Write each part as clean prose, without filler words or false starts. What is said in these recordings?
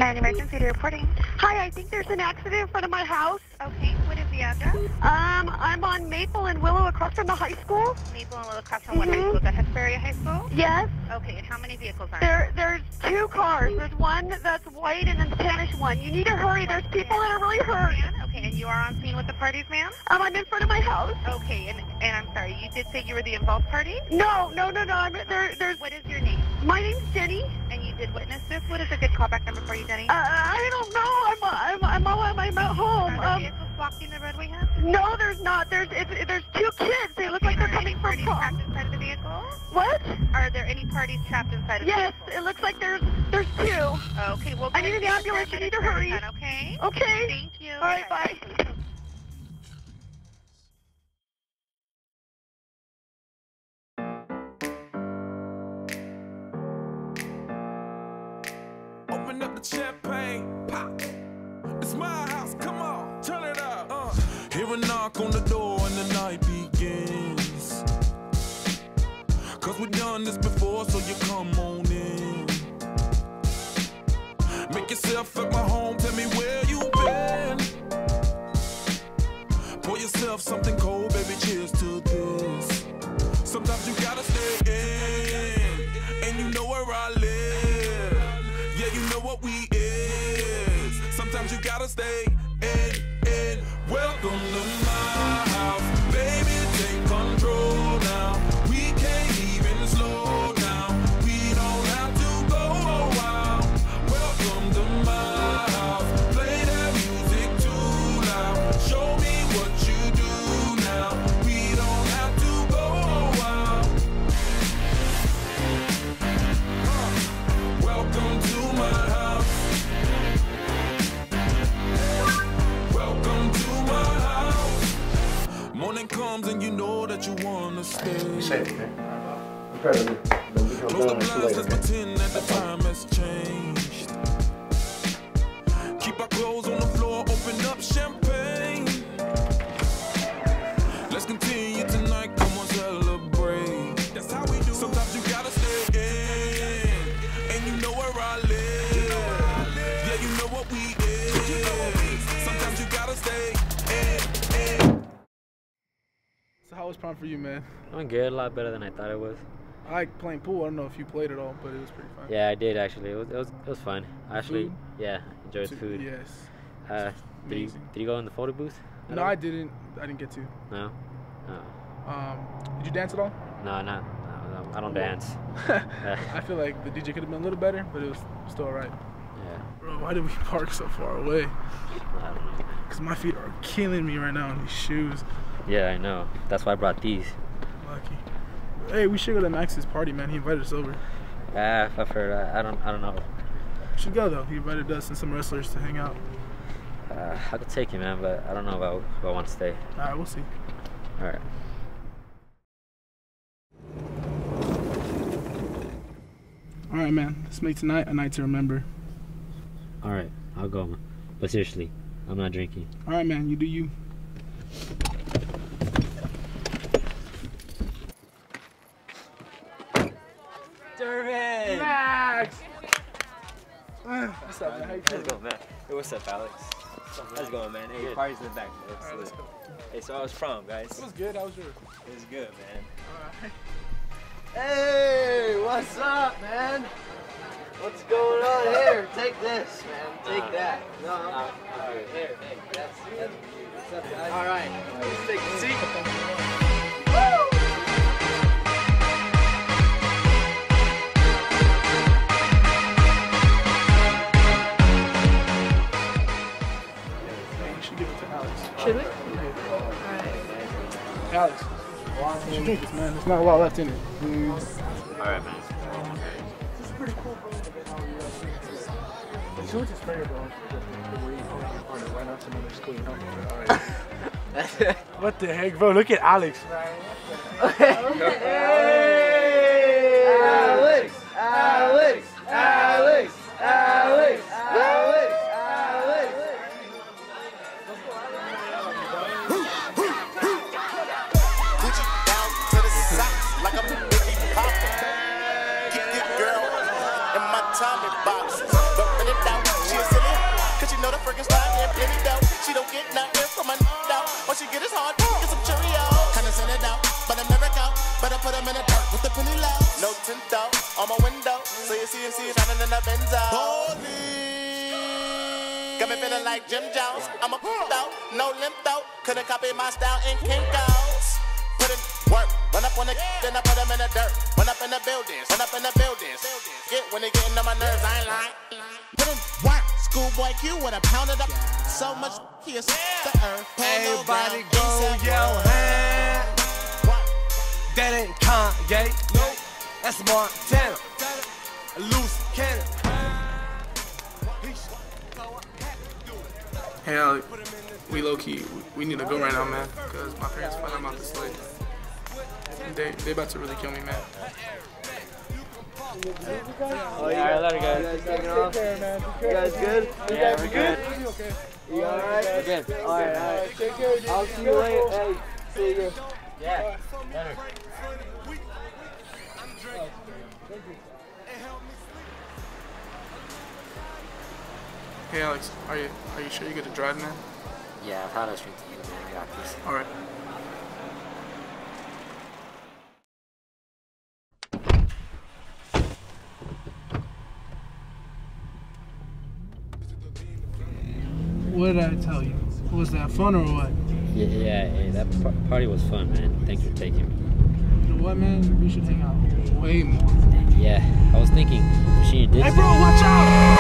And emergency reporting. Hi, I think there's an accident in front of my house. Okay, what is the address? I'm on Maple and Willow across from the high school. Maple and Willow across from what high school? The Hesperia High School? Yes. Okay, and how many vehicles are there? There's two cars. There's one that's white and then Spanish one. You need to hurry. There's people that are really hurt. Okay, and you are on scene with the parties, ma'am? I'm in front of my house. Okay, and I'm sorry, you did say you were the involved party? No. What is your name? My name's Jenny. And you did witness this? What is a good callback number for you, Jenny? I don't know. I'm at home. Are there vehicles blocking the roadway, huh? No, there's not. There's two kids. They look like they're coming from prom. Trapped inside of the vehicle? What? Are there any parties trapped inside of the Yes, vehicle? it looks like there's two. Okay, well, I need an ambulance. You need to hurry. Okay? Okay. Thank you. All right, bye. Open up the champagne, pop. It's my house, come on, turn it up. Hear a knock on the door and the night begins. Cause we've done this before, so you come on in. Make yourself at my home, tell me where you've been. Pour yourself something cold, baby, cheers to this. Sometimes you gotta stay in, and you know where I live. Yeah, you know what we is. Sometimes you gotta stay in. Welcome to my house, baby, take control now. We can't even slow down. We don't have to go a while. Welcome to my house, play that music too loud. Show me what you do now. We don't have to go a while. Welcome to my house. Welcome to my house. Morning comes and you know that you wanna stay. Say it, okay? Close the blinds, let's pretend that the time has changed. Keep our clothes on the floor, open up champagne. Let's continue tonight, come on, celebrate. That's how we do. Sometimes you gotta stay in, and you know where I live. Yeah, you know what we is. Sometimes you gotta stay in. So how was prom for you, man? I'm good, a lot better than I thought it was. I like playing pool. I don't know if you played at all, but it was pretty fun. Yeah, I did actually. It was fun. Actually, Food? yeah, enjoyed food. Yes. Did you go in the photo booth? No, I didn't. I didn't get to. No. Did you dance at all? No, I don't dance. I feel like the DJ could have been a little better, but it was still alright. Yeah. Bro, why did we park so far away? I don't know. Because my feet are killing me right now in these shoes. Yeah, I know. That's why I brought these. Lucky. Hey, we should go to Max's party, man. He invited us over. I've heard. I don't know. We should go though. He invited us and some wrestlers to hang out. I could take you, man, but I don't know if I want to stay. All right, we'll see. All right. All right, man. Let's make tonight a night to remember. All right, I'll go, man. But seriously, I'm not drinking. All right, man. You do you. Durbin! Max! What's up, man? How you doing? How's it going, man? Hey, what's up, Alex? How's it going, man? Hey, your party's in the back, man. All right, let's go. Hey, so I was prom, guys. It was good. How was yours? It was good, man. All right. Hey, what's up, man? What's going on here? Take this, man. Take that. No, all right, here. Hey, that's what's up, guys? All right, let's take a seat. Woo! We should give it to Alex. Should we? Alex, you should drink this, man. There's not a lot left in it. All right, man. This is pretty cool, bro. So it's a sprayer, bro. Right now, some other school, you know? What the heck, bro? Look at Alex, man. Hey! Alex! Alex! Alex! Alex! Alex! Alex! Gucci down to the socks like I'm Biggie Papa. Get this girl in my Tommy box. But when it out, she's freaking slide and penny dough. She don't get nothing from a doubt. All she get is hard, get some Cheerios. Kinda send it out, but I'm never out. Better put them in the dirt with the penny low. No tint out on my window, so you see shining in the Benzo. Holy, got me feeling like Jim Jones. I'm a out, no limp out. Couldn't copy my style in Kinko's. Put in work, run up on the then I put them in the dirt. Run up in the buildings, run up in the buildings. Get when they getting on my nerves, I ain't lying. Put in work, schoolboy Q with a pound of the so much he is the earth. Everybody go yell hand. That ain't Kanye, nope. That's Montana. A loose cannon. Hey, Alec, we low-key, we need to go right now, man, because my parents find I'm out this late. They about to really kill me, man. Oh, yeah, alright, later, guys. You guys good? Yeah, we're good. You alright? We're good. Alright. Take care of you. I'll see you later. Hey, see you. Yeah, later. Hey, Alex, are you sure you're good to drive, man? Yeah, I've had a straight to you, man. I got this. All right. What did I tell you? Was that fun or what? Yeah, that party was fun, man. Thanks for taking me. You know what, man? We should hang out way more. Yeah, I was thinking, Machine did. Hey, bro, watch out!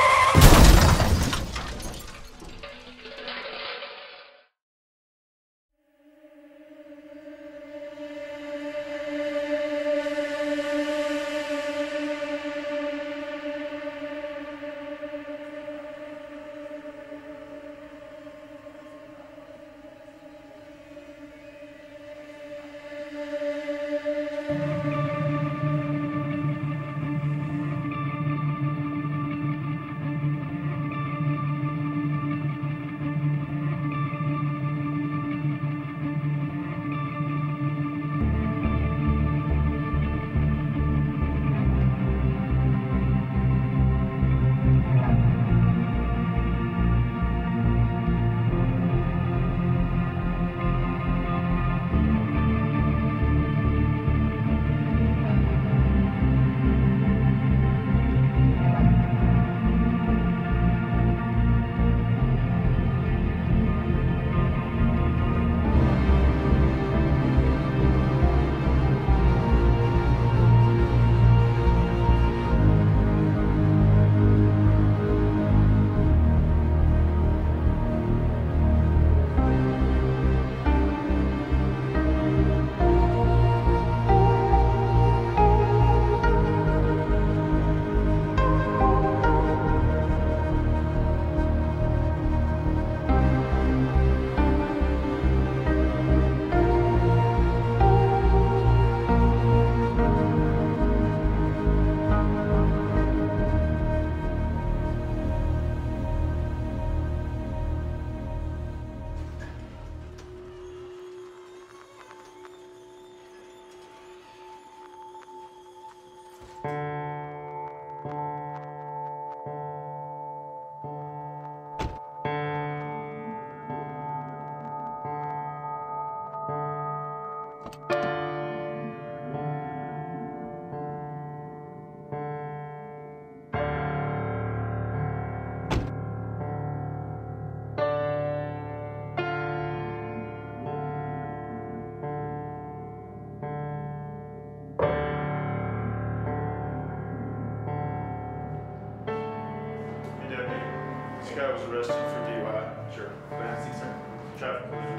This guy was arrested for DUI. Sure. Nancy, sir. Traffic collision.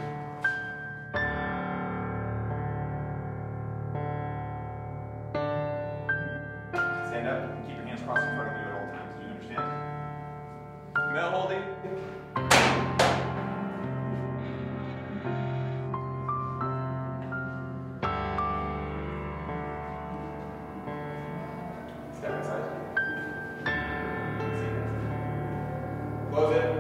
Stand up and keep your hands crossed in front of you at all times. Do you understand? Male holding. Step inside. Close it.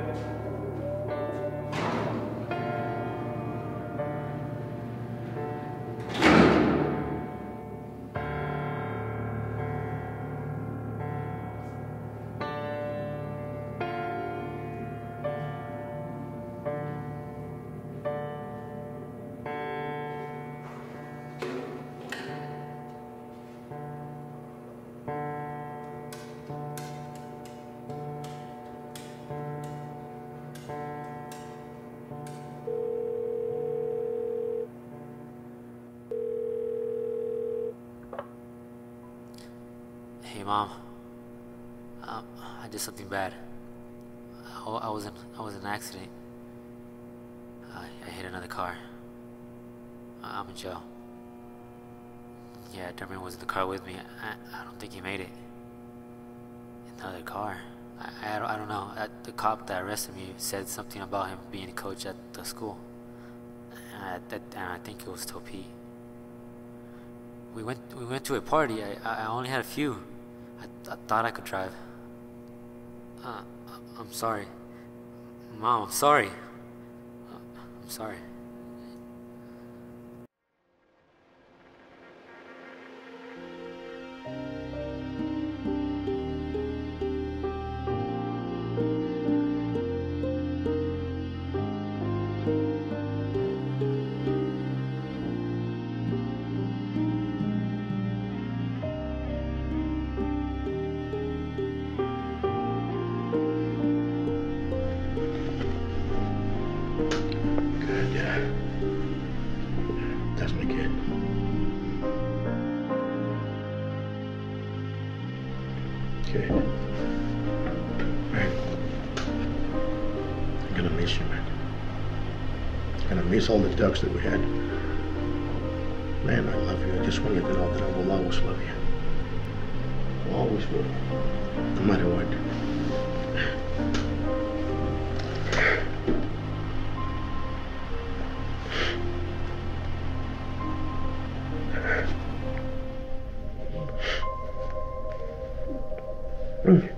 Hey, Mom. I did something bad. I was in an accident. I hit another car. I'm in jail. Yeah, Dermot was in the car with me. I don't think he made it. Another car? I don't know. The cop that arrested me said something about him being a coach at the school. And I think it was Topi. We went to a party. I only had a few. I thought I could drive. I'm sorry. Mom, I'm sorry. I'm sorry. That's my kid. Okay. Man, I'm gonna miss you, man. I'm gonna miss all the ducks that we had. Man, I love you. I just want you to know that I will always love you. Always will. No matter what. Ruben.